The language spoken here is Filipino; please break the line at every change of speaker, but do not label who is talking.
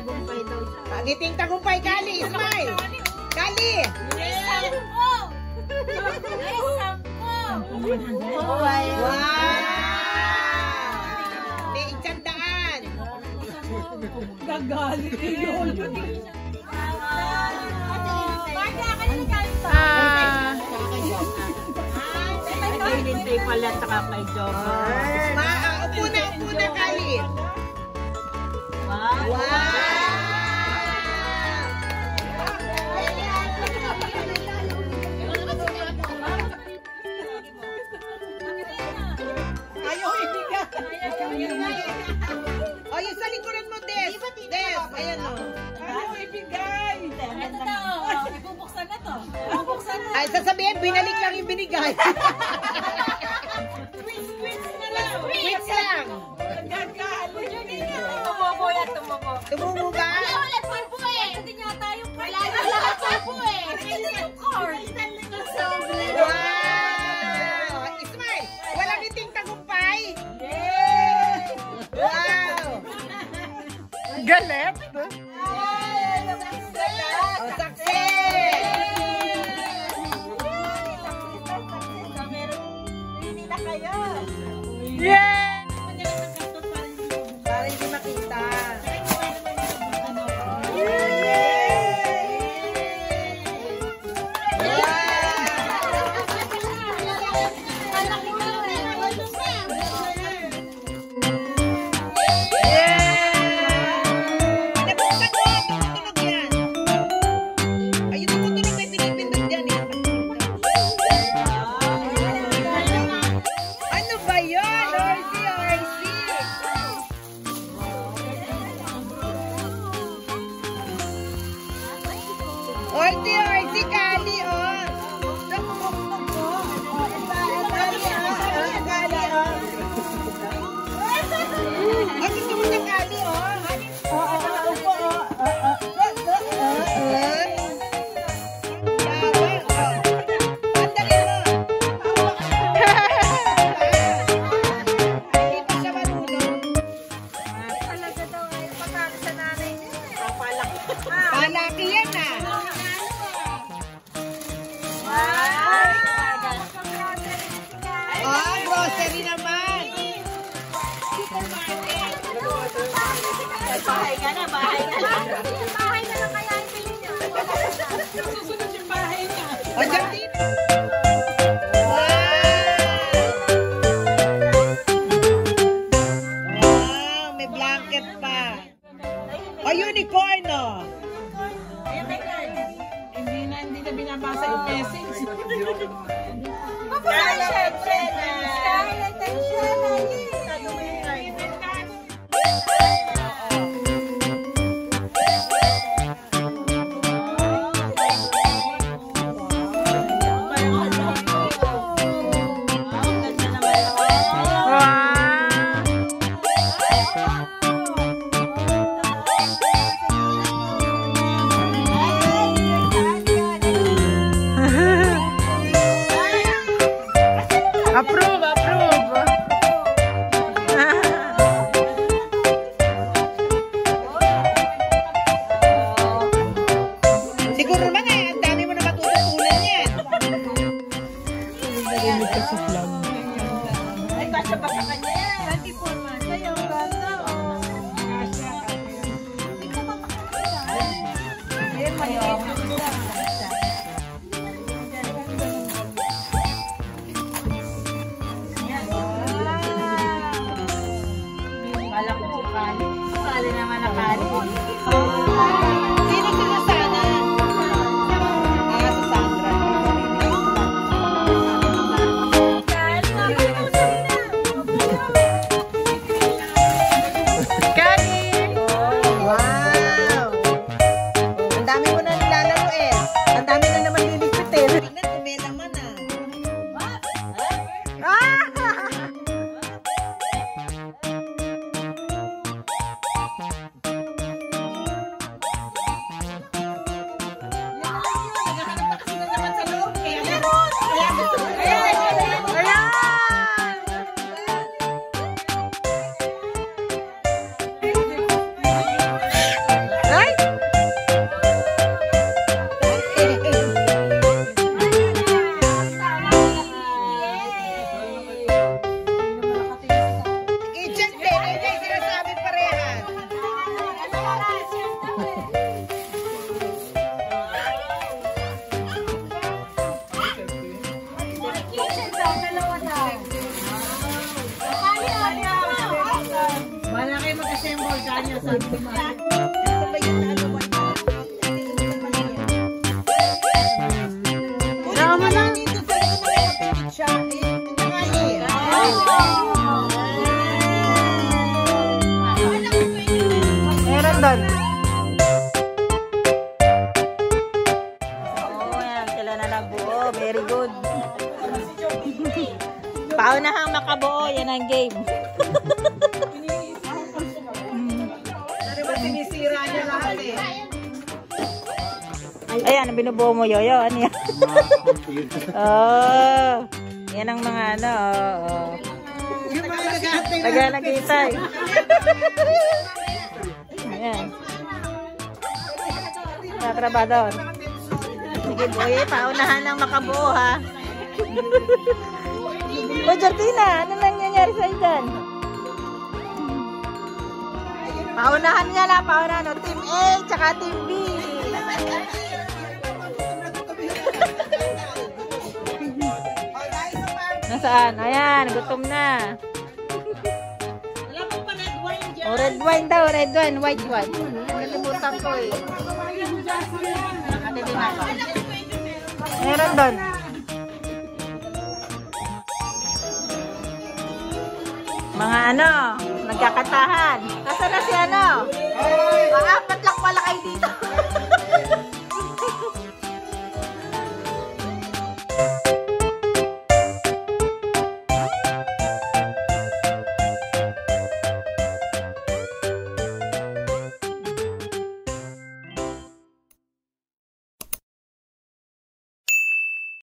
tagumpay daw.
Ngiting tagumpay, Kali, Ismail. Kali. Wow! May iksandaan.
Gagalit yun.
Hinintay pala saka kay Joker.
Upo na, Kali.
Wow!
Ayaw ibigay. O, yung sa likuran mo, Des. Des, ayan o.
Ayaw ibigay.
Ito na, ibubuksan na to. Ibubuksan na.
Ay, sasabihin, binalik lang yung binigay. Wait lang.
Tumubo yan, tumubo.
Tumubo ba?
Wala pulpo eh. Hindi niya tayo wala pulpo eh. Hindi yung cord.
Wow! Ismail, walang ngiting tagumpay? Wow!
Galit.
Oh, success!
Yeah!
Para hindi makita. Ano ba yun? RC. RC, Kali, oh. Kali, oh. Ay, gusto mo ng Kali, oh. Palaki yan, ah. Oh, grocery naman.
Bahay ka na, bahay ka na. Bahay na lang kaya ang piling niya.
Susunod yung bahay niya.
O, dyan dito. Wow, may blanket pa. O, unicorn, oh.
Hindi na binabasa yung message.
Approve, approve. Siguro naman ang dami mo na matututunan yan.
Ay, kasya pa sa kanya yan. 24 months. Ayaw, ganda. Ayun, mayo. Kala ko si Kali. Kali naman na Kali.
Sino sila sana? Ah, si Sandra.
Kali!
Wow! Ang dami mo na nilalaro eh. Ang dami na naman liligpitin. Tingnan, may laman ah. Drama na. Meron doon. Oh, yan. Sila na nabuo. Very good. Paunahang makabuo. Yan ang game.
Sinisira niya lahat eh.
Ayan, ang binubuo mo, Yoyo. Ano yan? Oh, yan ang mga ano. Oh. Taga-nagkitay. Ayan. Tatrabador. Sige, boy. Paunahan ng makabuo, ha? O, Jordina, ano nangyayari sa'yo dyan? Paunahan niya lang, paunahan. No? Team A, tsaka Team B. Nasaan? Ayan, gutom na.
Wala po pa red wine dyan.
O, red wine daw, red wine, white wine. Nalimutan ko eh. Ate din ako. Meron doon. Mga ano, nagkakatahan.